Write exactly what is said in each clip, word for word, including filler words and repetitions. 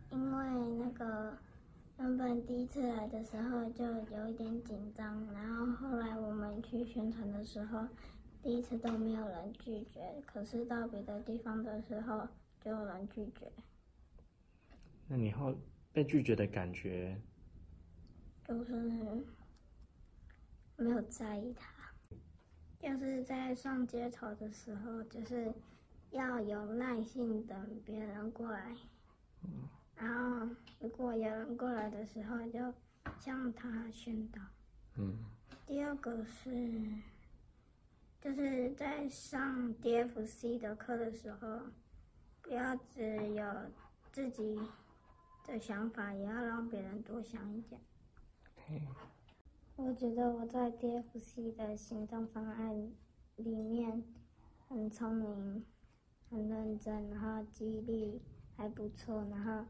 因为那个原本第一次来的时候就有一点紧张，然后后来我们去宣传的时候，第一次都没有人拒绝，可是到别的地方的时候就有人拒绝。 那你后被拒绝的感觉？ 就是没有在意他，就是在上街头的时候，就是要有耐心等别人过来。嗯，然后如果有人过来的时候，就向他宣导。嗯。第二个是，就是在上 D F C 的课的时候，不要只有自己的想法，也要让别人多想一点。Okay. 我觉得我在 D F C 的行动方案里面很聪明，很认真，然后记忆力还不错，然后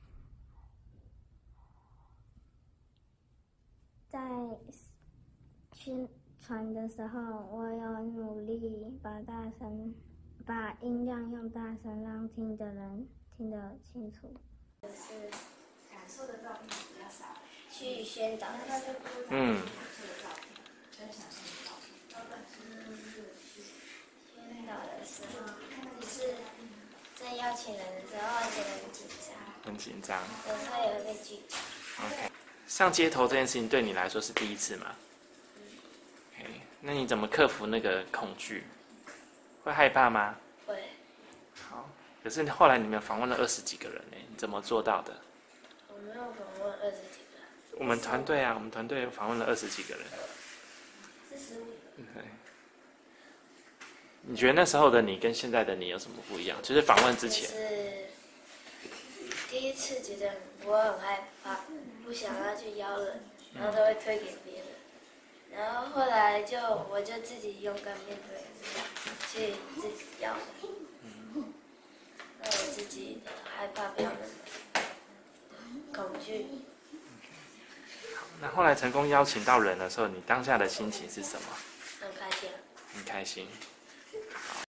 在宣传的时候，我有努力把大声、把音量用大声，让听的人听得清楚。就是感受的照片比较少。去宣导的时候，嗯，宣导的时候，就是在邀请人的时候，觉得很紧张， 很紧张， 有时候也会被拒绝。 OK， 上街头这件事情对你来说是第一次吗？嗯。OK， 那你怎么克服那个恐惧？会害怕吗？ 会。 好，可是后来你们访问了二十几个人呢，你怎么做到的？ 我没有访问二十几个人。 我们团队啊，我们团队访问了二十几个人。 四十五个。 对。你觉得那时候的你跟现在的你有什么不一样？就是访问之前。 就是第一次觉得我很害怕，不想要去邀人，然后都会推给别人。然后后来就我就自己勇敢面对，去自己邀人。嗯。让我自己的害怕不要那么恐惧。 那后来成功邀请到人的时候，你当下的心情是什么？ 很开心。 很开心。